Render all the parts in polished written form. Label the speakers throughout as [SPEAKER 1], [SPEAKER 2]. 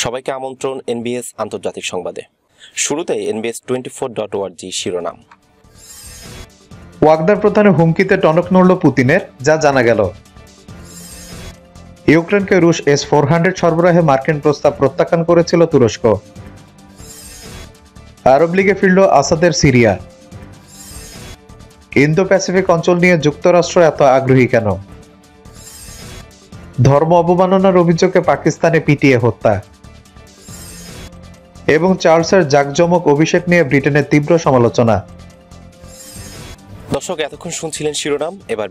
[SPEAKER 1] সবাইকে আমন্ত্রণ NBS আন্তর্জাতিক সংবাদে। শুরুতেই NBS24.org শিরোনাম।
[SPEAKER 2] ওয়াগদার প্রধানের হুমকিতে টনক নড়ল পুতিনের, যা জানা গেল। ইউক্রেনকে রুশ S-400 সরবরাহে মার্কিন প্রস্তাব প্রত্যাখ্যান করেছিল তুরস্ক। আরব লীগে ফিরল আসাদের সিরিয়া। ইন্দো প্যাসিফিক অঞ্চল নিয়ে যুক্তরাষ্ট্র এত আগ্রহী কেন? ধর্ম অবমাননার অভিযোগে পাকিস্তানে পিটিয়ে হত্যা এবং চার্লসের জাঁকজমক অভিষেক নিয়ে ব্রিটেনের তীব্র সমালোচনা।
[SPEAKER 1] দর্শক, এতক্ষণ শুনছিলেন শিরোনাম, এবার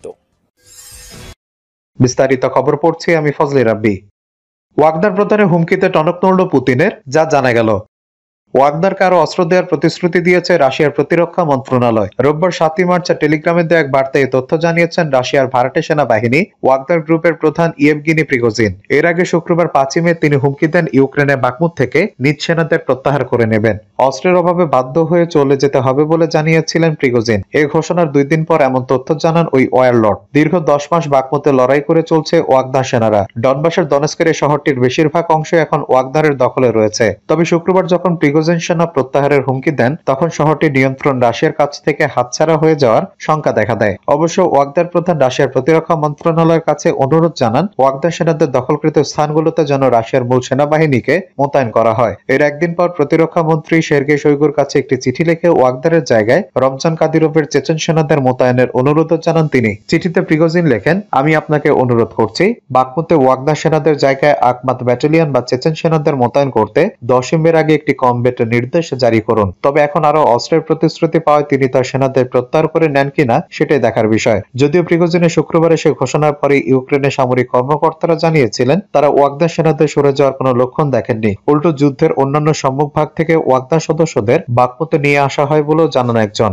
[SPEAKER 2] বিস্তারিত খবর পড়ছি আমি ফজলে রাব্বি। ওয়াগনার প্রধানের হুমকিতে টনক নড়ল পুতিনের, যা জানা গেল। ওয়াগনারকে আরো অস্ত্র দেওয়ার প্রতিশ্রুতি দিয়েছে রাশিয়ার প্রতিরক্ষা মন্ত্রণালয়। রোববার 7 মার্চ টেলিগ্রামে দেওয়া এক বার্তায় এই তথ্য জানিয়েছেন রাশিয়ার ভাড়াটে সেনাবাহিনী ওয়াগনার গ্রুপের প্রধান ইয়েভগেনি প্রিগোজিন। এর আগে শুক্রবার 5 মে তিনি হুমকি দেন ইউক্রেনের বাকমুত থেকে নিজ সেনাদের প্রত্যাহার করে নেবেন। অস্ত্রের অভাবে বাধ্য হয়ে চলে যেতে হবে বলে জানিয়েছিলেন প্রিগোজিন। এই ঘোষণার 2 দিন পর এমন তথ্য জানান ওই ওয়ারলর্ড। দীর্ঘ 10 মাস বাকমুতে লড়াই করে চলছে ওয়াগনার সেনারা। ডনবাসের দনেস্কের এই শহরটির বেশিরভাগ অংশ এখন ওয়াগনারের দখলে রয়েছে। তবে শুক্রবার যখন প্রিগোজিন সেনা প্রত্যাহারের হুমকি দেন, তখন শহরটির নিয়ন্ত্রণ রাশিয়ার কাছ থেকে হাতছাড়া হয়ে যাওয়ার শঙ্কা দেখা দেয়। অবশ্য ওয়াগনার প্রধান রাশিয়ার প্রতিরক্ষা মন্ত্রণালয়ের কাছে অনুরোধ জানান ওয়াগনার সেনাদের দখলকৃত স্থানগুলোতে যেন রাশিয়ার মূল সেনাবাহিনীকে মোতায়েন করা হয়। এর একদিন পর প্রতিরক্ষা মন্ত্রী সের্গেই শোইগুর কাছে একটি চিঠি লিখে ওয়াগনারের জায়গায় রমজান কাদিরোভের চেচেন সেনাদের মোতায়েনের অনুরোধ জানান তিনি। চিঠিতে প্রিগোজিন লেখেন, আমি আপনাকে অনুরোধ করছি বাকমুতে ওয়াগনার সেনাদের জায়গায় আকমাত ব্যাটালিয়ন বা চেচেন সেনাদের মোতায়েন করতে 10 মের আগে একটি কমব্যাট নির্দেশ জারি করুন। তবে এখন আরো অস্ত্রের প্রতিশ্রুতি পাওয়ায় তিনি তার সেনাদের প্রত্যাহার করে নেন কিনা সেটাই দেখার বিষয়। যদিও প্রিগোজিনের শুক্রবারে সে ঘোষণার পরে ইউক্রেনের সামরিক কর্মকর্তারা জানিয়েছিলেন তারা ওয়াগনার সেনাদের সরে যাওয়ার কোনো লক্ষণ দেখেননি। উল্টো যুদ্ধের অন্যান্য সম্মুখভাগ থেকে ওয়াগনার সদস্যদের বাকমুতে নিয়ে আসা হয় বলেও জানান একজন।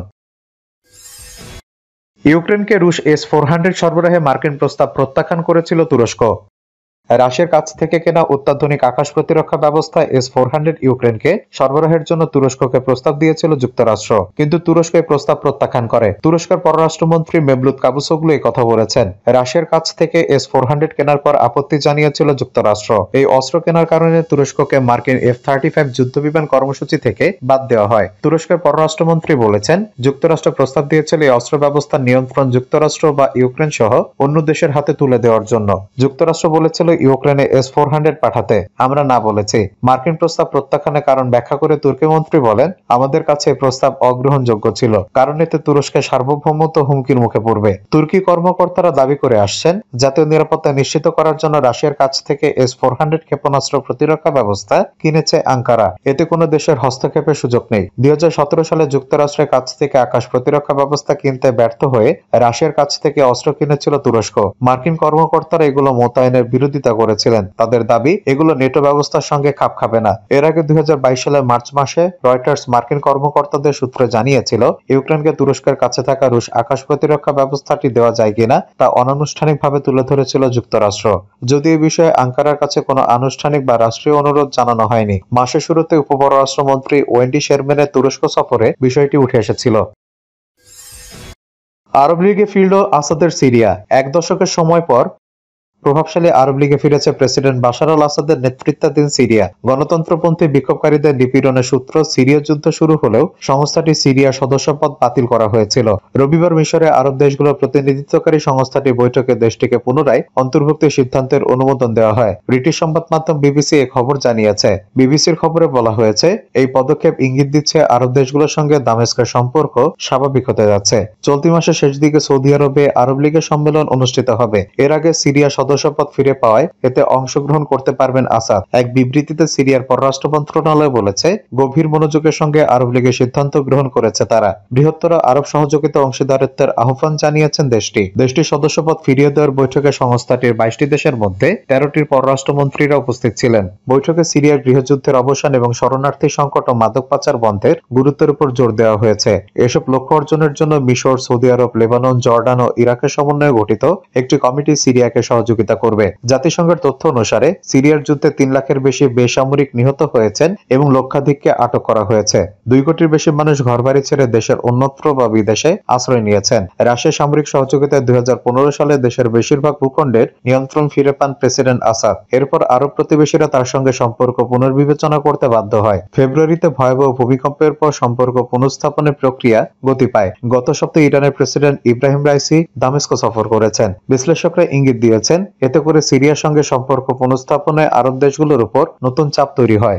[SPEAKER 2] ইউক্রেনকে রুশ S-400 সরবরাহে মার্কিন প্রস্তাব প্রত্যাখ্যান করেছিল তুরস্ক। রাশিয়ার কাছ থেকে কেনা অত্যাধুনিক আকাশ প্রতিরক্ষা ব্যবস্থা S-400 ইউক্রেনকে সরবরাহের জন্য তুরস্ককে প্রস্তাব দিয়েছিল যুক্তরাষ্ট্র, কিন্তু তুরস্ক এই প্রস্তাব প্রত্যাখ্যান করে। তুরস্কের পররাষ্ট্রমন্ত্রী মেভলুত কাভুসোগলু এই কথা বলেছেন। রাশিয়ার কাছ থেকে S-400 কেনার পর আপত্তি জানিয়েছিল যুক্তরাষ্ট্র। এই অস্ত্র কেনার কারণে তুরস্ককে মার্কিন F-35 যুদ্ধবিমান কর্মসূচি থেকে বাদ দেওয়া হয়। তুরস্কের পররাষ্ট্রমন্ত্রী বলেছেন, যুক্তরাষ্ট্র প্রস্তাব দিয়েছিল এই অস্ত্র ব্যবস্থার নিয়ন্ত্রণ যুক্তরাষ্ট্র বা ইউক্রেন সহ অন্য দেশের হাতে তুলে দেওয়ার জন্য। যুক্তরাষ্ট্র বলেছিল ইউক্রেনে S-400 পাঠাতে, আমরা না বলেছি। মার্কিন প্রস্তাব প্রত্যাখ্যানের কারণ ব্যাখ্যা করে তুর্কি মন্ত্রী বলেন, আমাদের কাছে এই প্রস্তাব অগ্রহণযোগ্য ছিল, কারণ এতে তুরস্কের সার্বভৌমত্ব হুমকির মুখে পড়বে। তুর্কি কর্মকর্তারা দাবি করে আসছেন জাতীয় নিরাপত্তা নিশ্চিত করার জন্য রাশিয়ার কাছ থেকে S-400 ক্ষেপণাস্ত্র প্রতিরক্ষা ব্যবস্থা কিনেছে আঙ্কারা। এতে কোনো দেশের হস্তক্ষেপের সুযোগ নেই। 2017 সালে যুক্তরাষ্ট্রের কাছ থেকে আকাশ প্রতিরক্ষা ব্যবস্থা কিনতে ব্যর্থ হয়ে রাশিয়ার কাছ থেকে অস্ত্র কিনেছিল তুরস্ক। মার্কিন কর্মকর্তারা এগুলো মোতায়েনের বিরোধিতা করেছিলেন। তাদের দাবি এগুলো নেটো ব্যবস্থার সঙ্গে খাপ খাবে না। এর আগে 2022 সালের মার্চ মাসে রয়টার্স মার্কিন কর্মকর্তাদের সূত্রে জানিয়েছিল ইউক্রেনকে তুরস্কের কাছে থাকা রুশ আকাশ প্রতিরক্ষা ব্যবস্থাটি দেওয়া যায় কিনা তা অনানুষ্ঠানিকভাবে তুলে ধরেছিল যুক্তরাষ্ট্র। যদিও এই বিষয়ে আঙ্কারার কাছে কোনো আনুষ্ঠানিক বা রাষ্ট্রীয় অনুরোধ জানানো হয়নি। মাসের শুরুতে উপপররাষ্ট্রমন্ত্রী ওয়েন্ডি শেরম্যানের তুরস্ক সফরে বিষয়টি উঠে এসেছিল। আরব লীগে ফিরল আসাদের সিরিয়া। 1 দশকের সময় পর প্রভাবশালী আরব লীগে ফিরেছে প্রেসিডেন্ট বাশার আল আসাদের নেতৃত্বাধীন সিরিয়া। গণতন্ত্রপন্থী বিক্ষোভকারীদের নিপীড়নের সূত্র সিরিয়া যুদ্ধ শুরু হলেও সংস্থাটি সিরিয়ার সদস্যপদ বাতিল করা হয়েছিল। রবিবার মিশরে আরব দেশগুলোর প্রতিনিধিত্বকারী সংস্থাটি বৈঠকে দেশটিকে পুনরায় অন্তর্ভুক্তির সিদ্ধান্তের অনুমোদন দেওয়া হয়। ব্রিটিশ সংবাদ মাধ্যম বিবিসি এই খবর জানিয়েছে। বিবিসির খবরে বলা হয়েছে, এই পদক্ষেপ ইঙ্গিত দিচ্ছে আরব দেশগুলোর সঙ্গে দামেস্কের সম্পর্ক স্বাভাবিক হতে যাচ্ছে। চলতি মাসের শেষ দিকে সৌদি আরবে আরব লীগের সম্মেলন অনুষ্ঠিত হবে। এর আগে সিরিয়া সদস্যপদ ফিরে পাওয়ায় এতে অংশগ্রহণ করতে পারবেন আসাদ। এক বিবৃতিতে সিরিয়ার পররাষ্ট্র মন্ত্রণালয় বলেছে, গভীর মনোযোগের সঙ্গে আরব লীগের সিদ্ধান্ত গ্রহণ করেছে তারা। বৃহত্তর আরব সহযোগিতা অংশীদারিত্বের আহ্বান জানিয়েছেন দেশটির সদস্যপদ ফিরিয়ে দেওয়ার বৈঠকে সংস্থাটির 22টি দেশের মধ্যে 13টির পররাষ্ট্রমন্ত্রীরা উপস্থিত ছিলেন। বৈঠকে সিরিয়ার গৃহযুদ্ধের অবসান এবং শরণার্থী সংকট ও মাদক পাচার বন্ধের গুরুত্বের উপর জোর দেওয়া হয়েছে। এসব লক্ষ্য অর্জনের জন্য মিশর, সৌদি আরব, লেবানন, জর্ডান ও ইরাকের সমন্বয়ে গঠিত একটি কমিটি সিরিয়াকে সহযোগিতা সহযোগিতা করবে। জাতিসংঘের তথ্য অনুসারে সিরিয়ার যুদ্ধে 3 লাখের বেশি বেসামরিক নিহত হয়েছেন এবং লক্ষাধিককে আটক করা হয়েছে। 2 কোটির বেশি মানুষ ঘরবাড়ি ছেড়ে দেশের অন্যত্র বা বিদেশে আশ্রয় নিয়েছেন। রাশিয়ার সামরিক সহযোগিতায় 2015 সালে দেশের বেশিরভাগ ভূখণ্ডের নিয়ন্ত্রণ ফিরে পান প্রেসিডেন্ট আসাদ। এরপর আরব প্রতিবেশীরা তার সঙ্গে সম্পর্ক পুনর্বিবেচনা করতে বাধ্য হয়। ফেব্রুয়ারিতে ভয়াবহ ভূমিকম্পের পর সম্পর্ক পুনঃস্থাপনের প্রক্রিয়া গতি পায়। গত সপ্তাহে ইরানের প্রেসিডেন্ট ইব্রাহিম রাইসি দামেস্ক সফর করেছেন। বিশ্লেষকরা ইঙ্গিত দিয়েছেন এতে করে সিরিয়ার সঙ্গে সম্পর্ক পুনঃস্থাপনে আরব দেশগুলোর উপর নতুন চাপ তৈরি হয়।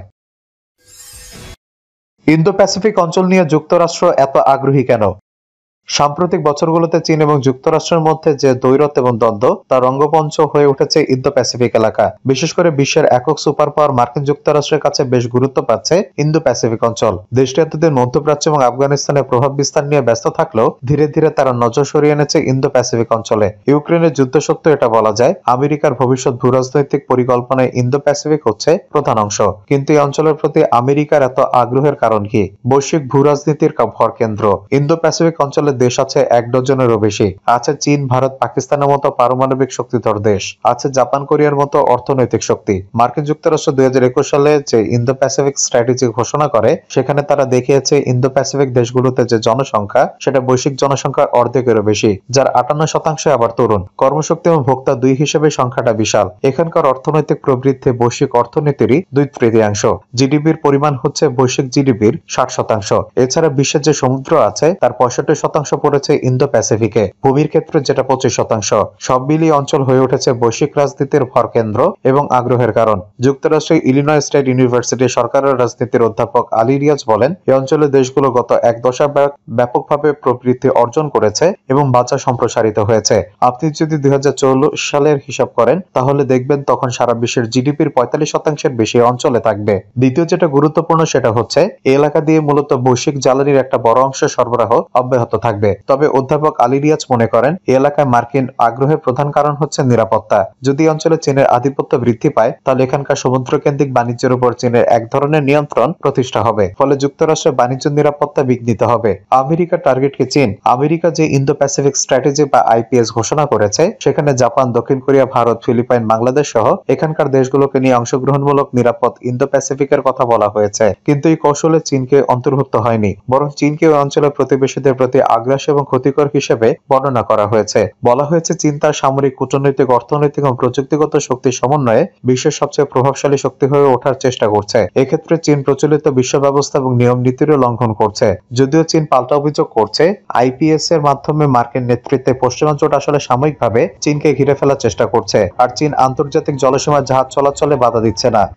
[SPEAKER 2] ইন্দো প্যাসিফিক অঞ্চল নিয়ে যুক্তরাষ্ট্র এত আগ্রহী কেন? সাম্প্রতিক বছরগুলোতে চীন এবং যুক্তরাষ্ট্রের মধ্যে যে দ্বৈরথ এবং দ্বন্দ্ব তা রঙ্গমঞ্চ হয়ে উঠেছে ইন্দো প্যাসিফিক এলাকা। বিশেষ করে বিশ্বের একক সুপার পাওয়ার মার্কিন যুক্তরাষ্ট্রের কাছে বেশ গুরুত্ব পাচ্ছে ইন্দো প্যাসিফিক অঞ্চল। দেশটি এতদিন মধ্যপ্রাচ্য এবং আফগানিস্তানে প্রভাব বিস্তার নিয়ে ব্যস্ত থাকলেও ধীরে ধীরে তারা নজর সরিয়ে এনেছে ইন্দো প্যাসিফিক অঞ্চলে। ইউক্রেনের যুদ্ধ সত্ত্বেও এটা বলা যায় আমেরিকার ভবিষ্যৎ ভূরাজনৈতিক পরিকল্পনায় ইন্দো প্যাসিফিক হচ্ছে প্রধান অংশ। কিন্তু এই অঞ্চলের প্রতি আমেরিকার এত আগ্রহের কারণ কি? বৈশ্বিক ভূরাজনীতির ভরকেন্দ্র ইন্দো প্যাসিফিক অঞ্চলে দেশ আছে 1 ডজনেরও বেশি। আছে চীন, ভারত, পাকিস্তানের মতো পারমাণবিক শক্তিধর দেশ। আছে জাপান, কোরিয়ার মতো অর্থনৈতিক শক্তি। মার্কিন যুক্তরাষ্ট্র 2021 সালে যে ইন্দো প্যাসিফিক স্ট্র্যাটেজি ঘোষণা করে সেখানে তারা দেখিয়েছে ইন্দো প্যাসিফিক দেশগুলোতে যে জনসংখ্যা সেটা বৈশ্বিক জনসংখ্যার অর্ধেকেরও বেশি, যার 58% আবার তরুণ। কর্মশক্তি এবং ভোক্তা 2 হিসেবে সংখ্যাটা বিশাল। এখানকার অর্থনৈতিক প্রবৃদ্ধি বৈশ্বিক অর্থনীতিরই 2/3। জিডিপির পরিমাণ হচ্ছে বৈশ্বিক জিডিপির 60%। এছাড়া বিশ্বের যে সমুদ্র আছে তার 65% পড়েছে ইন্দো প্যাসিফিকে। ভূমির ক্ষেত্রে যেটা 25%। সব মিলিয়ে অঞ্চল হয়ে উঠেছে বৈশ্বিক রাজনীতির ভরকেন্দ্র এবং আগ্রহের কারণ। যুক্তরাষ্ট্রের ইলিনয় স্টেট ইউনিভার্সিটির সরকারের রাজনীতির অধ্যাপক আলী রিয়াজ বলেন এই অঞ্চলের দেশগুলো গত 1 দশক ব্যাপকভাবে প্রবৃদ্ধি অর্জন করেছে এবং বাজার সম্প্রসারিত হয়েছে। আপনি যদি 2014 সালের হিসাব করেন তাহলে দেখবেন তখন সারা বিশ্বের জিডিপির 45%-এর বেশি অঞ্চলে থাকবে। দ্বিতীয় যেটা গুরুত্বপূর্ণ সেটা হচ্ছে এই এলাকা দিয়ে মূলত বৈশ্বিক জ্বালানির একটা বড় অংশ সরবরাহ অব্যাহত থাকবে। তবে অধ্যাপক আলী রিয়াজ মনে করেন এই এলাকায় মার্কিন আগ্রহের প্রধান কারণ হচ্ছে নিরাপত্তা। যদি অঞ্চলে চীনের আধিপত্য বৃদ্ধি পায় তাহলে এখানকার সমুদ্র কেন্দ্রিক বাণিজ্যের উপর চীনের এক ধরনের নিয়ন্ত্রণ প্রতিষ্ঠা হবে। ফলে যুক্তরাষ্ট্রের বাণিজ্য নিরাপত্তা বিঘ্নিত হবে। আমেরিকার টার্গেট কি চীন? আমেরিকা যে ইন্দো প্যাসিফিক স্ট্র্যাটেজি বা আইপিএস ঘোষণা করেছে সেখানে জাপান, দক্ষিণ কোরিয়া, ভারত, ফিলিপাইন, বাংলাদেশ সহ এখানকার দেশগুলোকে নিয়ে অংশগ্রহণমূলক নিরাপদ ইন্দো প্যাসিফিকের কথা বলা হয়েছে। কিন্তু এই কৌশলে চীনকে অন্তর্ভুক্ত হয়নি, বরং চীনকে ওই অঞ্চলের প্রতিবেশীদের প্রতি আগ্রাসী এবং ক্ষতিকর হিসেবে বর্ণনা করা হয়েছে। বলা হয়েছে চীন তার সামরিক, কূটনৈতিক, অর্থনৈতিক এবং প্রযুক্তিগত শক্তির সমন্বয়ে বিশ্বের সবচেয়ে প্রভাবশালী শক্তি হয়ে ওঠার চেষ্টা করছে। এক্ষেত্রে চীন প্রচলিত বিশ্ব ব্যবস্থা এবং নিয়ম নীতিরও লঙ্ঘন করছে। যদিও চীন পাল্টা অভিযোগ করছে আইপিএস এর মাধ্যমে মার্কিন নেতৃত্বে পশ্চিমা জোট আসলে সাময়িকভাবে চীনকে ঘিরে ফেলার চেষ্টা করছে, আর চীন আন্তর্জাতিক জলসীমায় জাহাজ চলাচলে বাধা দিচ্ছে না।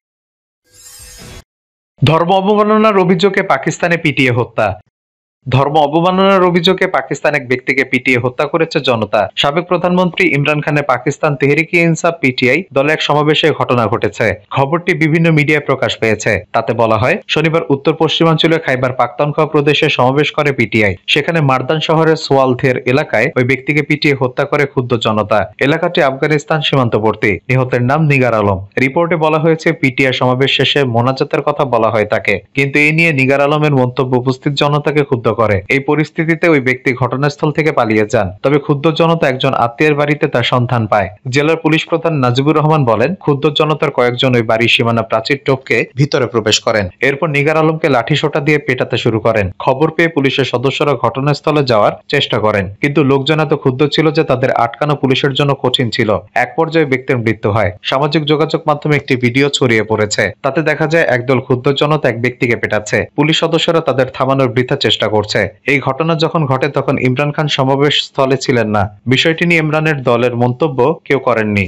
[SPEAKER 2] ধর্ম অবমাননার অভিযোগে পাকিস্তানে পিটিয়ে হত্যা। ধর্ম অবমাননার অভিযোগে পাকিস্তান এক ব্যক্তিকে পিটিয়ে হত্যা করেছে জনতা। সাবেক প্রধানমন্ত্রী ইমরান খানের পাকিস্তান তেহরিক-ই-ইনসাফ পিটিআই দলে এক সমাবেশে ঘটনা ঘটেছে। খবরটি বিভিন্ন মিডিয়ায় প্রকাশ পেয়েছে। তাতে বলা হয় শনিবার উত্তর পশ্চিমাঞ্চলীয় খাইবার পাখতুনখোয়া প্রদেশে সমাবেশ করে পিটিআই। সেখানে মারদান শহরের সোয়ালথের এলাকায় ওই ব্যক্তিকে পিটিয়ে হত্যা করে ক্ষুব্ধ জনতা। এলাকাটি আফগানিস্তান সীমান্তবর্তী। নিহতের নাম নিগার আলম। রিপোর্টে বলা হয়েছে পিটিআই সমাবেশ শেষে মোনাজাতের কথা বলা হয় তাকে, কিন্তু এই নিয়ে নিগার আলমের মন্তব্য উপস্থিত জনতাকে ক্ষুব্ধ করে। এই পরিস্থিতিতে ওই ব্যক্তি ঘটনাস্থল থেকে পালিয়ে যান। তবে ক্ষুব্ধ জনতা একজন আত্মীয়ের বাড়িতে তার সন্ধান পায়। জেলার পুলিশ প্রধান নাজিবুর রহমান বলেন ক্ষুব্ধ জনতার কয়েকজন ওই বাড়ির সীমানা প্রাচীর টপকে ভিতরে প্রবেশ করেন। এরপর নিগার আলমকে লাঠিসোঁটা দিয়ে পেটাতে শুরু করেন। খবর পেয়ে পুলিশের সদস্যরা ঘটনাস্থলে যাওয়ার চেষ্টা করেন, কিন্তু লোকজন এত ক্ষুব্ধ ছিল যে তাদের আটকানো পুলিশের জন্য কঠিন ছিল। এক পর্যায়ে ব্যক্তির মৃত্যু হয়। সামাজিক যোগাযোগ মাধ্যমে একটি ভিডিও ছড়িয়ে পড়েছে। তাতে দেখা যায় একদল ক্ষুব্ধ জনতা এক ব্যক্তিকে পেটাচ্ছে। পুলিশ সদস্যরা তাদের থামানোর বৃথা চেষ্টা করছে। এই ঘটনা যখন ঘটে তখন ইমরান খান সমাবেশ স্থলে ছিলেন না। বিষয়টি নিয়ে ইমরানের দলের মন্তব্য কেউ করেননি।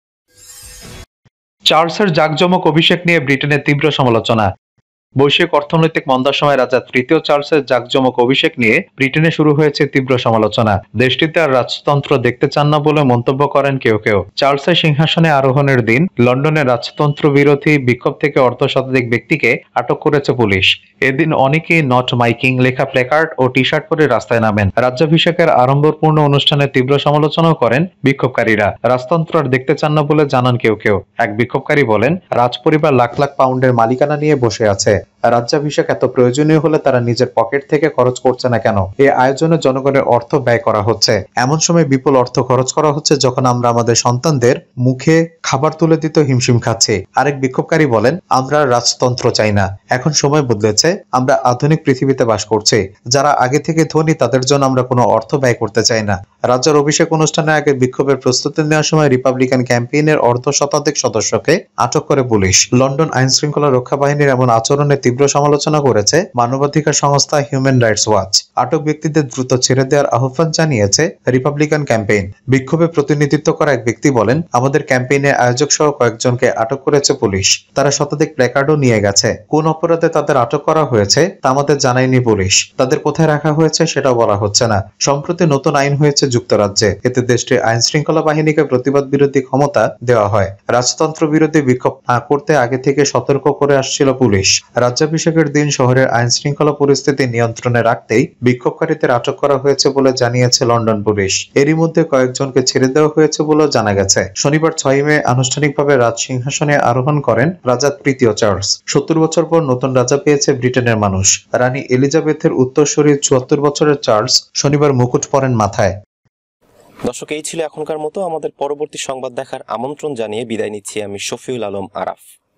[SPEAKER 2] চার্লসের জাঁকজমক অভিষেক নিয়ে ব্রিটেনের তীব্র সমালোচনা। বৈশ্বিক অর্থনৈতিক মন্দার সময় রাজা তৃতীয় চার্লসের জাঁকজমক অভিষেক নিয়ে ব্রিটেনে শুরু হয়েছে তীব্র সমালোচনা। দেশটিতে আর রাজতন্ত্র দেখতে চান না বলে মন্তব্য করেন কেউ কেউ। চার্লসের সিংহাসনে আরোহণের দিন লন্ডনে রাজতন্ত্র বিরোধী বিক্ষোভ থেকে অর্ধশতাধিক ব্যক্তিকে আটক করেছে পুলিশ। এদিন অনেকেই নট মাইকিং লেখা প্ল্যাকার্ড ও টি শার্ট পরে রাস্তায় নামেন। রাজ্যাভিষেকের আড়ম্বরপূর্ণ অনুষ্ঠানে তীব্র সমালোচনাও করেন বিক্ষোভকারীরা। রাজতন্ত্র আর দেখতে চান না বলে জানান কেউ কেউ। এক বিক্ষোভকারী বলেন রাজপরিবার লাখ লাখ পাউন্ডের মালিকানা নিয়ে বসে আছে। রাজ্যাভিষেক এত প্রয়োজনীয় হলে তারা নিজের পকেট থেকে খরচ করছে না কেন? এই আয়োজনে জনগণের অর্থ ব্যয় করা হচ্ছে, এমন সময় বিপুল অর্থ খরচ করা হচ্ছে যখন আমরা আমাদের সন্তানদের মুখে খাবার তুলে দিতে হিমশিম খাচ্ছি। আরেক বিক্ষোভকারী বলেন, আমরা রাজতন্ত্র চাই না, এখন সময় বদলেছে, আমরা আধুনিক পৃথিবীতে বাস করছি। যারা আগে থেকে ধনী তাদের জন্য আমরা কোনো অর্থ ব্যয় করতে চাই না। রাজ্যের অভিষেক অনুষ্ঠানের আগে বিক্ষোভের প্রস্তুতি নেওয়ার সময় রিপাবলিকান ক্যাম্পেইনের অর্ধশতাধিক সদস্যকে আটক করে পুলিশ। লন্ডন আইন শৃঙ্খলা রক্ষা বাহিনীর এমন আচরণের তীব্র সমালোচনা করেছে মানবাধিকার সংস্থা হিউম্যান রাইটস ওয়াচ। আটক ব্যক্তিদের দ্রুত ছেড়ে দেওয়ার আহ্বান জানিয়েছে রিপাবলিকান ক্যাম্পেইন। বিক্ষোভে প্রতিনিধিত্ব করা এক ব্যক্তি বলেন, আমাদের ক্যাম্পেইনের আয়োজক সহ কয়েকজনকে আটক করেছে পুলিশ। তারা শতাধিক প্ল্যাকার্ডও নিয়ে গেছে। কোন অপরাধে তাদের আটক করা হয়েছে তা আমাদের জানায়নি পুলিশ। তাদের কোথায় রাখা হয়েছে সেটাও বলা হচ্ছে না। সম্প্রতি নতুন আইন হয়েছে যুক্তরাজ্যে, এতে দেশটির আইন শৃঙ্খলা বাহিনীকে প্রতিবাদ বিরোধী ক্ষমতা দেওয়া হয়। রাজতন্ত্র বিরোধী বিক্ষোভ না করতে আগে থেকে সতর্ক করে আসছিল পুলিশ। রাজ্যাভিষেকের দিন শহরের আইন শৃঙ্খলা পরিস্থিতি নিয়ন্ত্রণে রাখতেই বিক্ষোভকারীদের আটক করা হয়েছে বলে জানিয়েছে লন্ডন পুলিশ। এরই মধ্যে কয়েকজনকে ছেড়ে দেওয়া হয়েছে বলেও জানা গেছে। শনিবার 6 মে আনুষ্ঠানিকভাবে রাজ সিংহাসনে আরোহণ করেন রাজা তৃতীয় চার্লস। 70 বছর পর নতুন রাজা পেয়েছে ব্রিটেনের মানুষ। রানী এলিজাবেথের উত্তরসূরি 74 বছরের চার্লস শনিবার মুকুট পরেন মাথায়।
[SPEAKER 1] দর্শক, এই ছিল এখনকার মতো। আমাদের পরবর্তী সংবাদ দেখার আমন্ত্রণ জানিয়ে বিদায় নিচ্ছি আমি শফিউল আলম আরাফ।